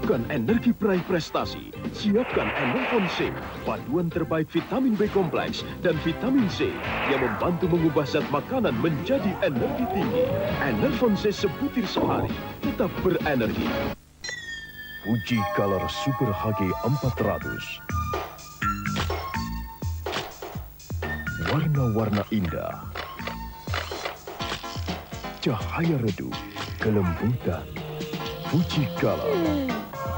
Siapkan energi peraih prestasi. Siapkan Enervon C, paduan terbaik vitamin B kompleks dan vitamin C yang membantu mengubah zat makanan menjadi energi tinggi. Enervon C sebutir sehari, tetap berenergi. Fuji Color Super HG 400. Warna-warna indah. Cahaya redup, kelembutan. Fuji Color.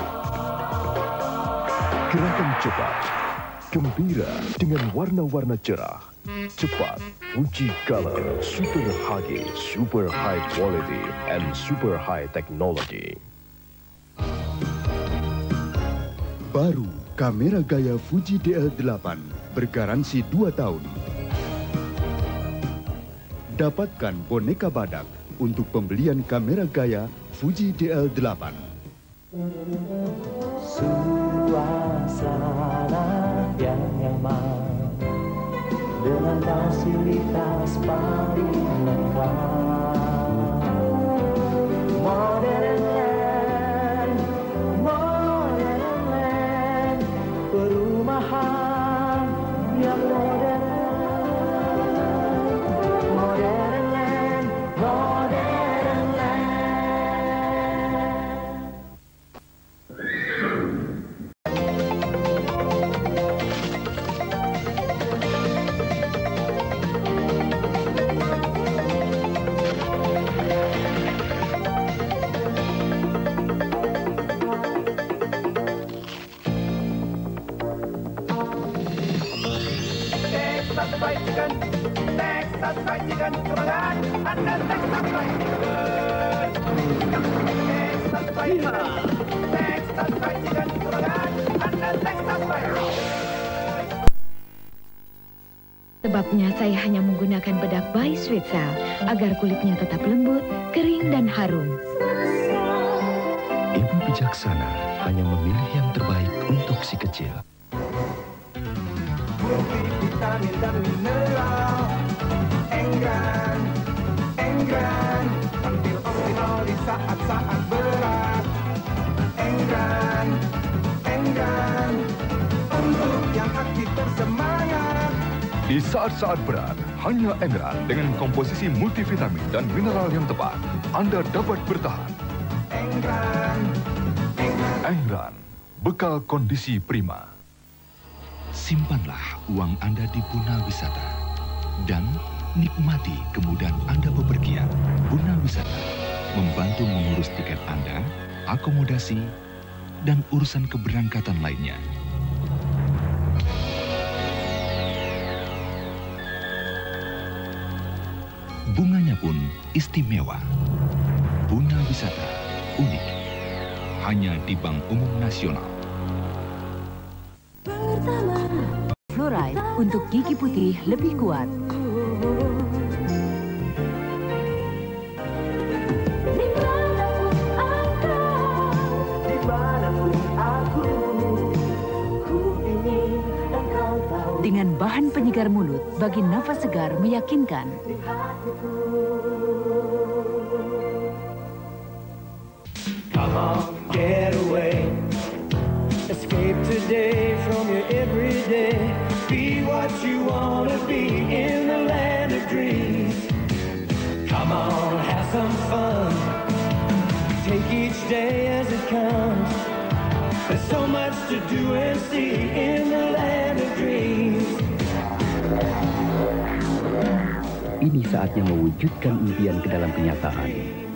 Gerakan cepat, gembira dengan warna-warna cerah. Cepat, Fuji Color Super HG, Super High Quality and Super High Technology. Baru kamera gaya Fuji DL8 bergaransi 2 tahun. Dapatkan boneka badak untuk pembelian kamera gaya Fuji DL8. Suasana yang nyaman dengan fasilitas paling lengkap. Modern land, perumahan yang modern. Modern land. Sebabnya saya hanya menggunakan bedak By Sweet Cell agar kulitnya tetap lembut, kering, dan harum. Ibu bijaksana hanya memilih yang terbaik untuk si kecil. Multivitamin dan mineral, Enggan, tampil optimal di saat-saat berat. Enggan, untuk yang aktif bersemangat. Di saat-saat berat, hanya Engran dengan komposisi multivitamin dan mineral yang tepat, Anda dapat bertahan. Engran, bekal kondisi prima. Simpanlah uang Anda di Buna Wisata dan nikmati kemudahan Anda bepergian. Buna Wisata membantu mengurus tiket Anda, akomodasi, dan urusan keberangkatan lainnya. Bunganya pun istimewa. Buna Wisata unik, hanya di Bank Umum Nasional. Fluoride untuk gigi putih lebih kuat. Dengan bahan penyegar mulut bagi nafas segar meyakinkan. Come on, get away. Escape today from your everyday. Be what you wanna be in the land of dreams. Come on, have some fun. Take each day as it comes. There's so much to do and see in the land of dreams. Ini saatnya mewujudkan impian ke dalam kenyataan.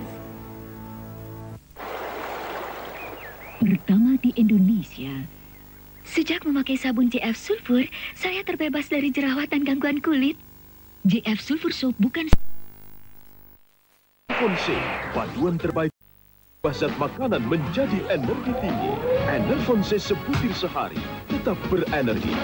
Pertama di Indonesia. Sejak memakai sabun JF Sulfur, saya terbebas dari jerawat dan gangguan kulit. JF Sulfur Soap bukan... Enervon C, paduan terbaik zat makanan menjadi energi tinggi. Enervon C sebutir sehari, tetap berenergi.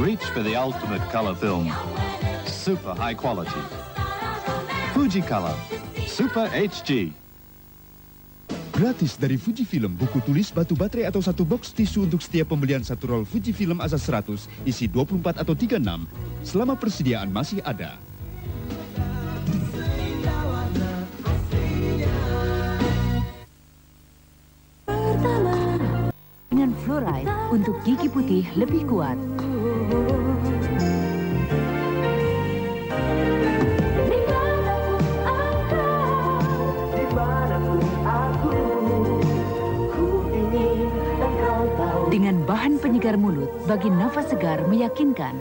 Reach for the ultimate color film. Super high quality. Fuji Color. Super HD. Gratis dari Fujifilm, buku tulis, batu baterai atau satu box tisu untuk setiap pembelian satu roll Fujifilm Asa 100, isi 24 atau 36, selama persediaan masih ada. Dengan fluoride untuk gigi putih lebih kuat. Dengan bahan penyegar mulut bagi nafas segar meyakinkan.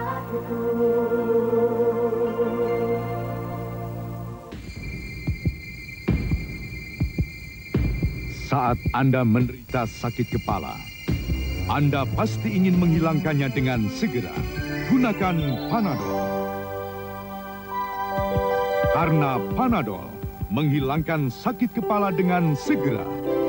Saat Anda menderita sakit kepala, Anda pasti ingin menghilangkannya dengan segera. Gunakan Panadol. Karena Panadol menghilangkan sakit kepala dengan segera.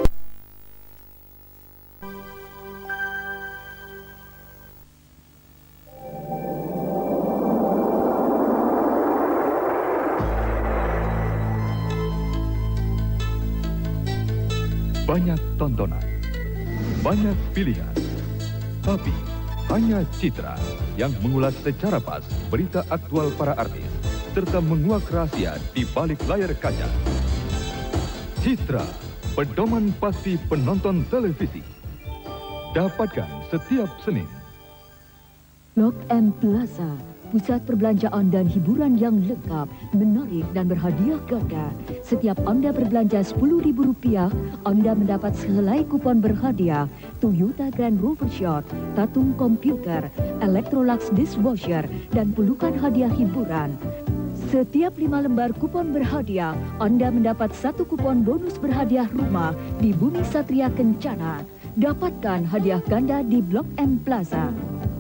Banyak tontonan, banyak pilihan, tapi hanya Citra yang mengulas secara pas berita aktual para artis, serta menguak rahasia di balik layar kaca. Citra, pedoman pasti penonton televisi. Dapatkan setiap Senin. Blok M Plaza, pusat perbelanjaan dan hiburan yang lengkap, menarik dan berhadiah ganda. Setiap Anda berbelanja Rp10.000, Anda mendapat sehelai kupon berhadiah Toyota Grand Rover Short, Tatung komputer, Electrolux dishwasher, dan puluhan hadiah hiburan. Setiap 5 lembar kupon berhadiah, Anda mendapat 1 kupon bonus berhadiah rumah di Bumi Satria Kencana. Dapatkan hadiah ganda di Blok M Plaza.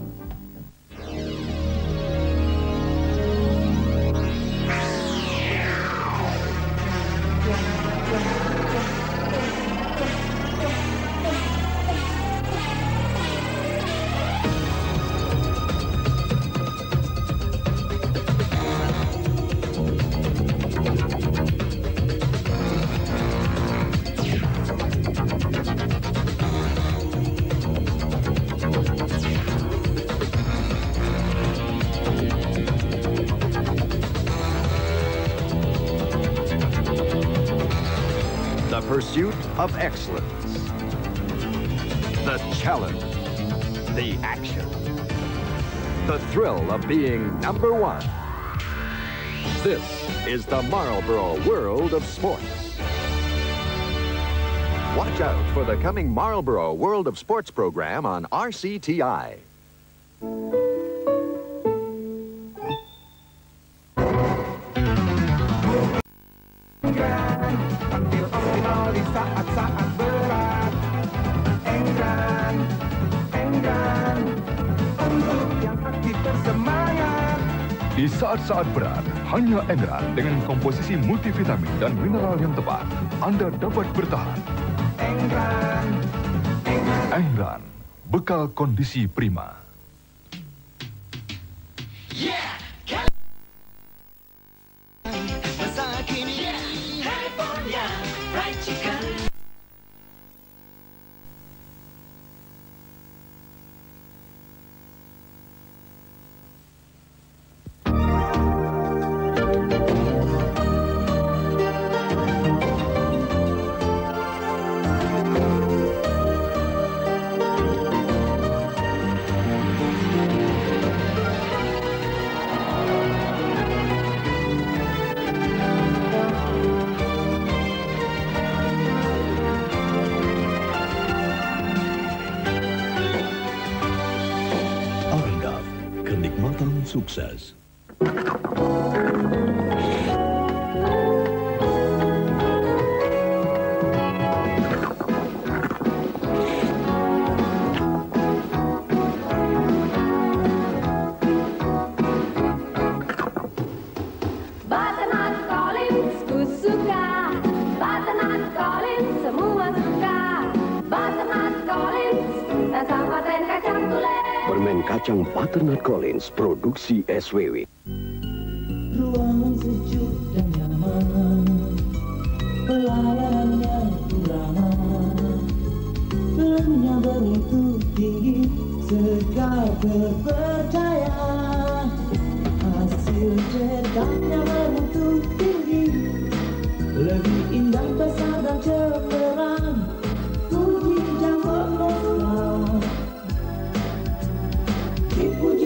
Pursuit of excellence. The challenge. The action. The thrill of being number one. This is the Marlboro World of Sports. Watch out for the coming Marlboro World of Sports program on RCTI. Saat-saat berat, Enggan untuk yang aktif bersemangat. Di saat-saat berat, hanya Engran dengan komposisi multivitamin dan mineral yang tepat, Anda dapat bertahan. Engran, bekal kondisi prima. Sukses. Butternut Collins, ku suka. Butternut Collins, semua suka. Butternut Collins, rasa paten kacang tulen. Permen kacang Butternut Collins, produksi SWW. Ruangan sejuk dan nyaman, pelayanan yang ramah, filmnya begitu tinggi, segar terpercaya, hasil cetanya begitu tinggi, lebih indah, besar dan cemerlang, Fuji Jambon Moscow.